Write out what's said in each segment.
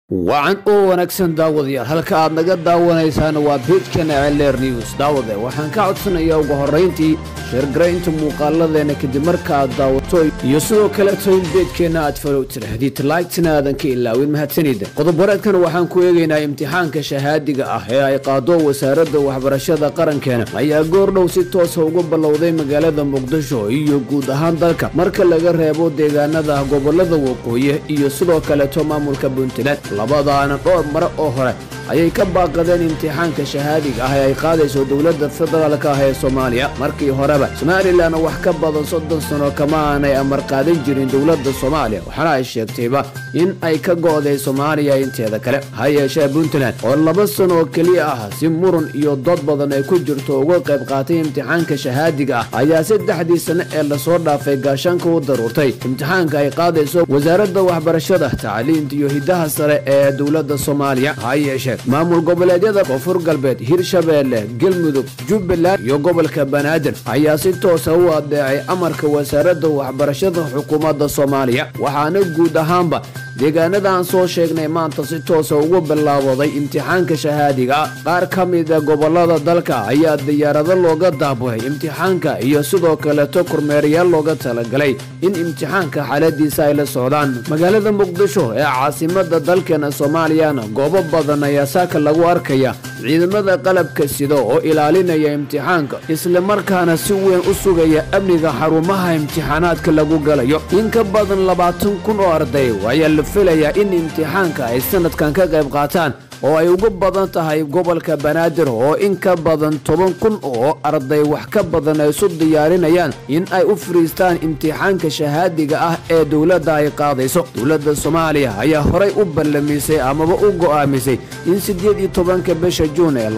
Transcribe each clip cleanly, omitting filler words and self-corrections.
وعن wanaagsan daawadayaal halka aad naga daawanaysaan waa page-kan LR News daawade waxaan ka codsanayaa ugu horeyntii share-gareynta muuqaaladeena kadib marka aad daawato iyo sidoo kale toon page-keena aad follow tirahdid like-tina aadan ka ilaawin mahadsanida qodob wareedkan waxaan ku eegaynaa imtixaanka shahaadiga ah ee ay qaado wasaaradda waxbarashada qarankeena ayaa goordhow si toos ah uga bilowday magaalada Muqdisho iyo guud ahaan dalka marka laga reebo deegaanada gobolada waqooyi iyo sidoo kale maamulka Puntland labadaana dhowr mar oo hore ayay ka baaqadeen imtixaanka shahaadiga ah ee ay qaadayso dawladda federaalka ah ee Soomaaliya markii horeba Somaliland wax ka badan 30 sano kama aanay amar qaadan jirin dawladda Soomaaliya waxana ay sheegtayba in ay ka go'day Soomaaliya inteeda kale hayeeshee Puntland oo 2 sano kaliya ah si muran iyo dad badan ay ku jirto uga qayb qaatay imtixaanka shahaadiga ah ayaa 3 sano ee la soo dhaafay gaashanka u daruurtay imtixaanka ay qaadayso wasaaradda waxbarashada tacliinta iyo hidaha sare ee dawladda Soomaaliya hayeeshee maamul goboleedyada Koonfur Galbeed Hirshabeelle Galmudug Jubbaland iyo gobolka Banaadir ayaa si toos ah u adeecay amarka wasaaradda waxbarashada xukuumadda Soomaaliya waxaana guud ahaanba deegaanadan soo sheegnay maanta si toos ah ugu bilowday imtixaanka shahaadiga qaar kamid ah gobolada dalka ayaa diyaarado looga daabulay imtixaanka iyo sidoo kale kormeerayaal looga talagalay in imtixaanka xaaladiisa ay la socdaan magaalada Muqdisho ee caasimadda dalkeena Soomaaliya goobo badan ayaa saaka lagu arkaya ciidamada qalabka sida oo ilaalinaya imtixaanka isla markaana si weyn u sugaya amniga xarumaha imtixaanaadka lagu galayo in ka badan 20,000 oo arday ayaa la filayaa in imtixaanka ay sanadkan ka qayb qaataan oo ay ugu badan tahay gobolka Banaadir oo in ka badan 10,000 oo arday wax ka badan ay soo diyaarinayaan in ay u fariistaan imtixaanka shahaadiga ah ee dawladda ay qaadayso dawladda Soomaaliya ayaa horay u ballamisay amaba u go'aamisay in 18 bisha Juun ee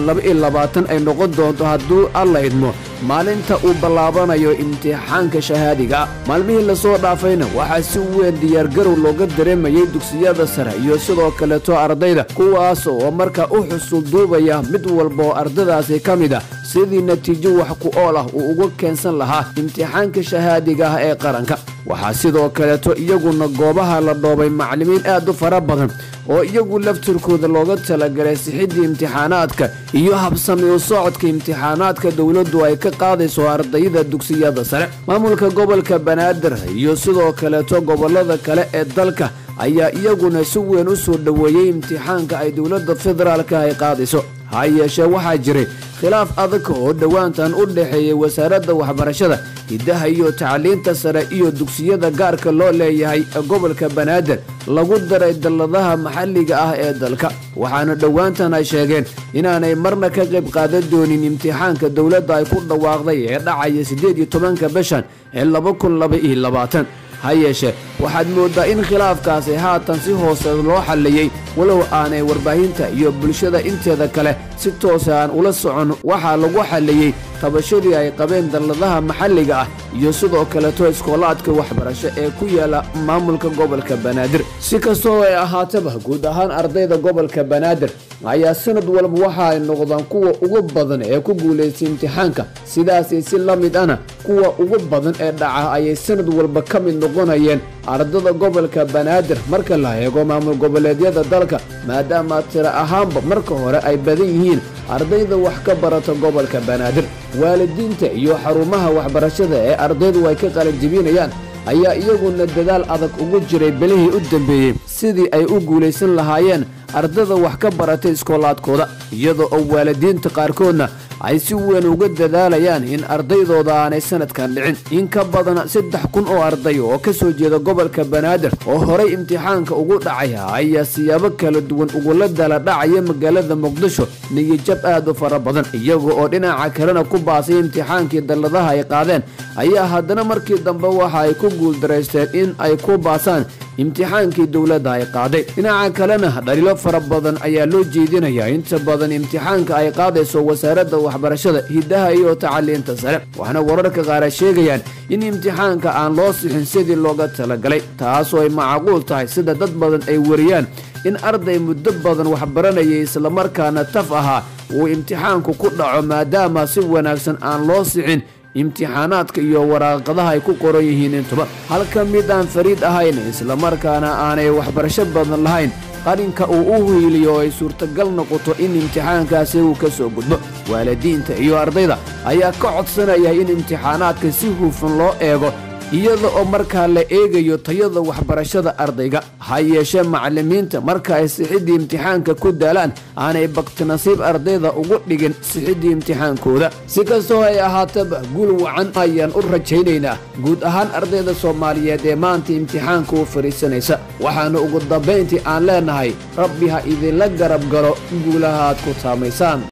2022 ay noqon doonto hadduu alla idmo maalinta uu bilaabanayo imtixaanka shahaadiga maalmihii la soo dhaafayna waxa si weyn diyaar garow looga dareemayay dugsiyada sare iyo sidoo kale ardayda kuwaas oo marka u xusul duubaya mid walba oo ardaydaasi kamid ah sidii natiijo wax ku ool ah uu uga keensan lahaa imtixaanka shahaadiga ah ee qaranka waxa sidoo kale iyaguna goobaha la dhoobay macallimiin aad u fara badan oo iyagu laftirkooda looga talagalay sixidii imtixaanaadka iyo habsami u socodka imtixaanaadka dawladdu ay ka qaadayso ardayda dugsiyada sare maamulka gobolka Banaadir iyo sidoo kale gobolada kale ee dalka ayaa iyaguna si weyn u soo dhaweeyay imtixaanka ay dawladda federaalka ay qaadayso hayeeshee waxaa jiray khilaaf adag oo dhawaantan u dhaxeeyay wasaaradda waxbarashada hidaha iyo tacliinta sare iyo dugsiyada gaarka loo leeyahay gobolka Banaadir lagu daray daladaha maxalliga ah ee dalka waxaana dhawaantan ay sheegeen inaanay marna ka qayb qaadan doonin imtixaanka dawladda ay ku dhawaaqday ee dhacaya 18 bishan ee 2022 hayeeshee waxaad moodaa in khilaafkaasi haatan si hoose loo xaliyay walow aanay warbaahinta iyo bulshada inteeda kale si toos ah ula socon waxa lagu xaliyay qabashadii ay qabeen daladaha maxalliga ah iyo sidoo kale iskoolaadka waxbarasho ee ku yaala maamulka gobolka Banaadir si kastoo ay ahaataba guud ahaan ardayda gobolka Banaadir ayaa sanad walba waxa ay noqdaan kuwa ugu badan ee ku guuleystay imtixaanka sidaas si la mid ah kuwa ugu badan ee dhaca ayay sanad walba ka mid noqonayeen ardayda gobolka Banaadir marka la eego maamul goboleedyada dalka maadaama tira ahaanba marka hore ay badan yihiin ardayda wax ka barata gobolka Banaadir waalidiinta iyo xarumaha waxbarashada ee ardaydu ay ka qalin jibinayaan ayaa iyaguna dadaal adag ugu jiray bilihii u dambeeyay sidii ay u guuleysan lahaayeen ardayda wax ka barata iskoolaadkooda iyadoo waalidiinta qaarkoodna ay si weyn uga dadaalayaan in ardaydooda aanay sanadkan dhicin in ka badan 3,000 oo arday oo ka soo jeeda gobolka Banaadir oo horay imtixaanka ugu dhacay ayaa siyaabo kala duwan ugu la dala dhacay magaalada Muqdisho niyad aad u fara badan iyagoo oo dhinaca kalena ku baasay imtixaankii daladaha ay qaadeen ayaa haddana markii dambe waxa ay ku guuldareysteen in ay ku baasaan imtixaankii dawladda ay qaaday dhinaca kalena dhaliilo fara badan ayaa loo jeedinayaa inta badan imtixaanka ay qaadayso wasaaradda waxbarashada hidaha iyo tacliinta sare waxaana wararka qaar sheegayaan in imtixaanka aan loo sixin sidii looga talagalay taasoo ay macquul tahay sida dad badan ay wariyaan in arday muddo badan wax baranayay isla markaana taf ahaa uu imtixaanku ku dhaco maadaama si wanaagsan aan loo sixin imtixaanaadka iyo waraaqadaha ay ku qoran yihiin intuba halka mid aan fariid ahayn isla markaana aanay waxbarasho badan lahayn qarinka uu u hiiliyo ay suurtagal noqoto in imtixaankaasi uu ka soo gudbo waalidiinta iyo ardayda ayaa ka codsanaya in imtixaanaadka si hufan loo eego iyada oo markaa la eegayo tayada waxbarashada ardayga ha yeeshee macallimiinta marka ay sixidii imtixaanka ku daalaan aanay baktinasiib ardayda ugu dhigin sixidii imtixaankooda si kastoo ay ahaataba guul wacan ayaan u rajaynaynaa guud ahaan ardayda soomaaliyeed ee maanta imtixaanka u fariisanaysa waxaana ugu dambayntii aan leenahay rabbi ha idinla garab galo guulaha aad ku taamaysaan